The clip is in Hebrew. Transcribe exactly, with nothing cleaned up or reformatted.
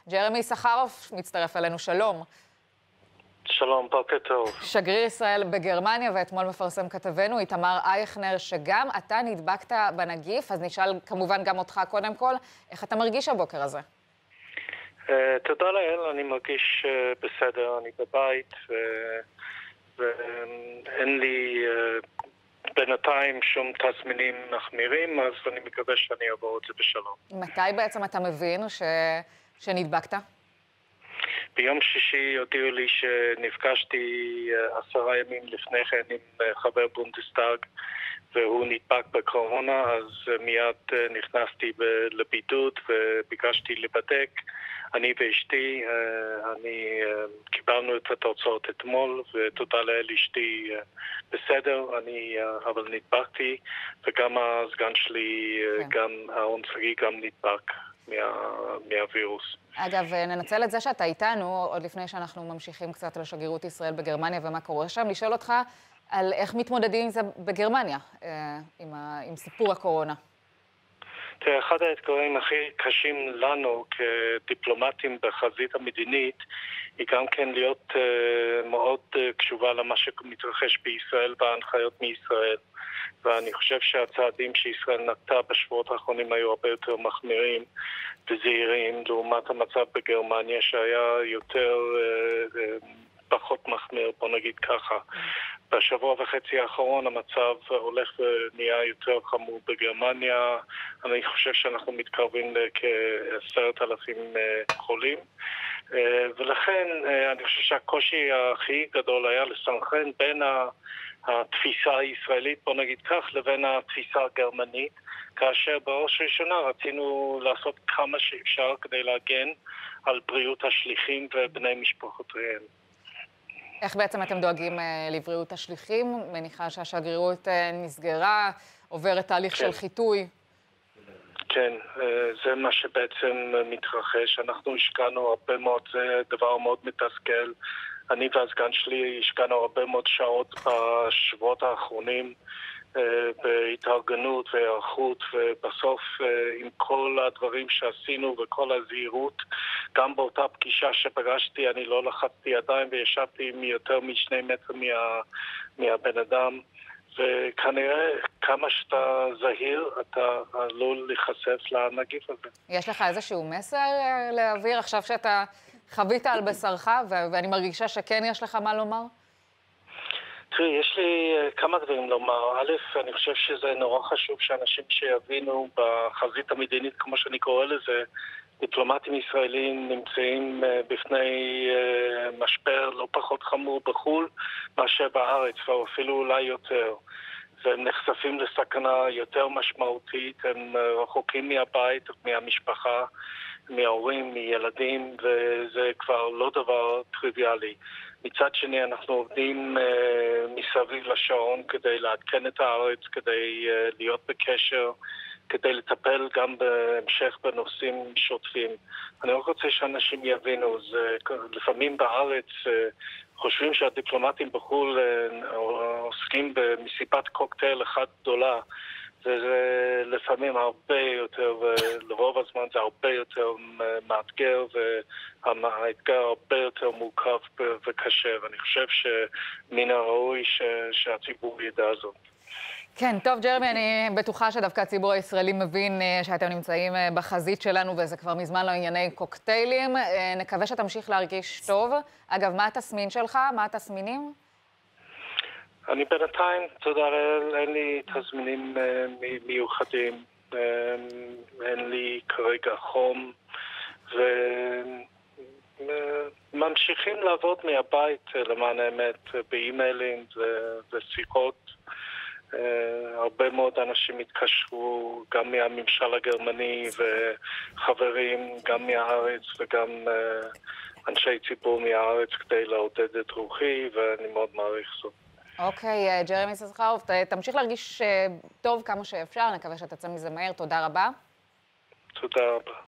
ג'רמי סחרוף מצטרף אלינו, שלום. שלום, בוקר טוב. שגריר ישראל בגרמניה, ואתמול מפרסם כתבנו, איתמר אייכנר, שגם אתה נדבקת בנגיף, אז נשאל כמובן גם אותך קודם כל, איך אתה מרגיש הבוקר הזה? Uh, תודה לאל, אני מרגיש uh, בסדר, אני בבית, ואין לי uh, בינתיים שום תסמינים מחמירים, אז אני מקווה שאני אעבור את זה בשלום. מתי בעצם אתה מבין ש... שנדבקת? ביום שישי הודיעו לי שנפגשתי עשרה ימים לפני כן עם חבר בונדסטאג והוא נדבק בקורונה, אז מיד נכנסתי לבידוד וביקשתי לבדק. אני ואשתי, אני קיבלנו את התוצאות אתמול, ותודה לאל אשתי בסדר, אני אבל נדבקתי, וגם הסגן שלי, כן. גם אהרון שגיא גם נדבק מה, מהווירוס. אגב, ננצל את זה שאתה איתנו, עוד לפני שאנחנו ממשיכים קצת על שגרירות ישראל בגרמניה ומה קורה שם, לשאול אותך על איך מתמודדים עם זה בגרמניה, עם, ה, עם סיפור הקורונה. תראה, אחד האתגרים הכי קשים לנו כדיפלומטים בחזית המדינית, היא גם כן להיות uh, מאוד uh, קשובה למה שמתרחש בישראל וההנחיות מישראל. ואני חושב שהצעדים שישראל נקטה בשבועות האחרונים היו הרבה יותר מחמירים וזהירים, לעומת המצב בגרמניה שהיה יותר uh, uh, פחות מחמיר, בוא נגיד ככה. בשבוע וחצי האחרון המצב הולך ונהיה יותר חמור בגרמניה. אני חושב שאנחנו מתקרבים לכ-עשרת אלפים חולים. ולכן אני חושב שהקושי הכי גדול היה לסנכרן בין התפיסה הישראלית, בוא נגיד כך, לבין התפיסה הגרמנית, כאשר בראש ראשונה רצינו לעשות כמה שאפשר כדי להגן על בריאות השליחים ובני משפחותיהם. איך בעצם אתם דואגים לבריאות השליחים? מניחה שהשגרירות נסגרה, עוברת תהליך כן. של חיטוי. כן, זה מה שבעצם מתרחש. אנחנו השקענו הרבה מאוד, זה דבר מאוד מתסכל. אני והסגן שלי השקענו הרבה מאוד שעות בשבועות האחרונים בהתארגנות והיערכות, ובסוף עם כל הדברים שעשינו וכל הזהירות, גם באותה פגישה שפגשתי אני לא לחצתי ידיים וישבתי עם יותר משני מטר מה, מהבן אדם, וכנראה כמה שאתה זהיר אתה עלול להיחשף לנגיף הזה. יש לך איזשהו מסר להעביר עכשיו שאתה חווית על בשרך, ואני מרגישה שכן יש לך מה לומר? תראי, יש לי כמה דברים לומר. א', אני חושב שזה נורא חשוב שאנשים שיבינו בחזית המדינית, כמו שאני קורא לזה, דיפלומטים ישראלים נמצאים בפני משבר לא פחות חמור בחו"ל מאשר בארץ, ואפילו אולי יותר. והם נחשפים לסכנה יותר משמעותית, הם רחוקים מהבית, מהמשפחה, מההורים, מילדים, וזה כבר לא דבר טריוויאלי. מצד שני, אנחנו עובדים אה, מסביב לשעון כדי לעדכן את הארץ, כדי אה, להיות בקשר, כדי לטפל גם בהמשך בנושאים שוטפים. אני רק רוצה שאנשים יבינו, זה, לפעמים בארץ אה, חושבים שהדיפלומטים בחו"ל אה, עוסקים במסיבת קוקטייל אחת גדולה, וזה לפעמים הרבה יותר, ולרוב הזמן זה הרבה יותר מאתגר, והאתגר הרבה יותר מורכב וקשה, ואני חושב שמן הראוי ש... שהציבור ידע זאת. כן, טוב ג'רמי, אני בטוחה שדווקא הציבור הישראלי מבין שאתם נמצאים בחזית שלנו, וזה כבר מזמן לא ענייני קוקטיילים. נקווה שתמשיך להרגיש טוב. אגב, מה התסמין שלך? מה התסמינים? אני בינתיים, תודה לאל, אין לי תסמינים מיוחדים, אין לי כרגע חום, וממשיכים לעבוד מהבית למען האמת, באימיילים ושיחות. הרבה מאוד אנשים התקשרו, גם מהממשל הגרמני וחברים, גם מהארץ וגם אנשי ציבור מהארץ כדי לעודד את רוחי, ואני מאוד מעריך זאת. אוקיי, ג'רמי סחרוף, תמשיך להרגיש טוב כמה שאפשר, נקווה שתצא מזה מהר. תודה רבה. תודה רבה.